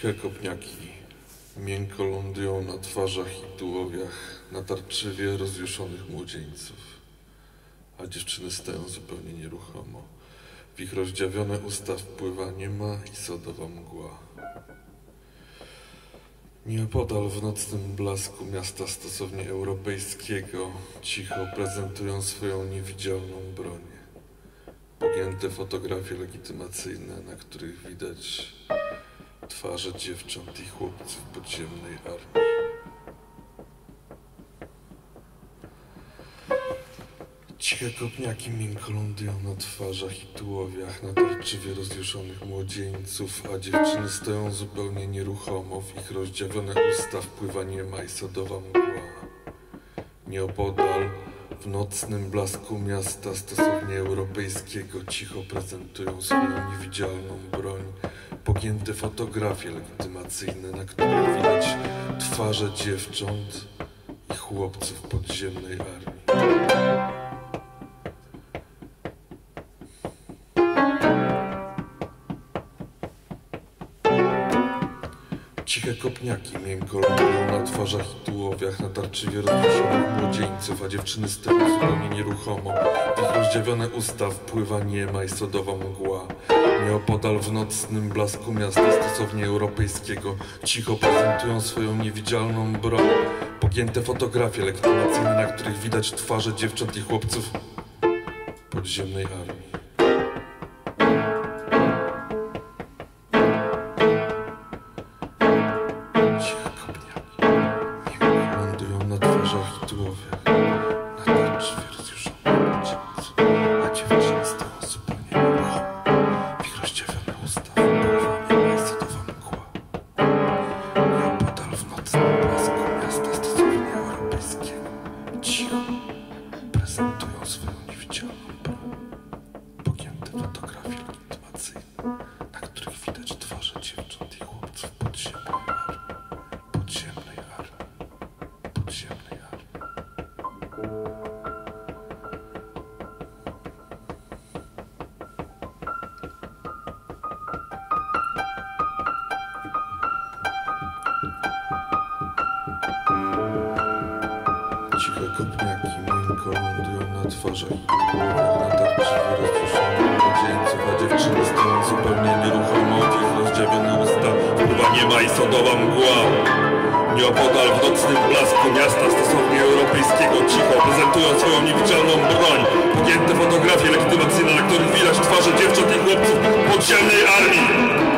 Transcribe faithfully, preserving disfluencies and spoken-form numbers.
Ciche kopniaki miękko lądują na twarzach i tułowiach natarczywie rozjuszonych młodzieńców, a dziewczyny stoją zupełnie nieruchomo. W ich rozdziawione usta wpływa niema i sodowa mgła. Nieopodal w nocnym blasku miasta stosownie europejskiego cicho prezentują swoją niewidzialną broń. Pogięte fotografie legitymacyjne, na których widać twarze dziewcząt i chłopców podziemnej armii. Ciche kopniaki miękko lądują na twarzach i tułowiach natarczywie rozjuszonych młodzieńców, a dziewczyny stoją zupełnie nieruchomo. W ich rozdziawione usta wpływa niema i sodowa mgła. Nieopodal w nocnym blasku miasta stosownie europejskiego cicho prezentują swoją niewidzialną broń. Pogięte fotografie legitymacyjne, na których widać twarze dziewcząt i chłopców podziemnej armii. Ciche kopniaki miękko lądują na twarzach i tułowiach natarczywie rozjuszonych młodzieńców, a dziewczyny stoją zupełnie nieruchomo. W ich rozdziawione usta wpływa niema i sodowa mgła. Nieopodal w nocnym blasku miasta stosownie europejskiego cicho prezentują swoją niewidzialną broń. Pogięte fotografie legitymacyjne, na których widać twarze dziewcząt i chłopców podziemnej armii. Prezentują swoją niewidzialną broń. Pogięte fotografie legitymacyjne, na których widać twarze dziewcząt i chłopców podziemnej armii. Podziemnej armii. Podziemnej armii. Ciche kopniaki miękko lądują na twarzach i tułowiach natarczywie rozjuszonych młodzieńców, a dziewczyny stoją zupełnie nieruchomo. W ich rozdziawione usta wpływa niema i sodowa mgła. Nieopodal w nocnym blasku miasta stosownie europejskiego cicho prezentują swoją niewidzialną broń. Pogięte fotografie legitymacyjne, na których widać twarze dziewcząt i chłopców podziemnej armii.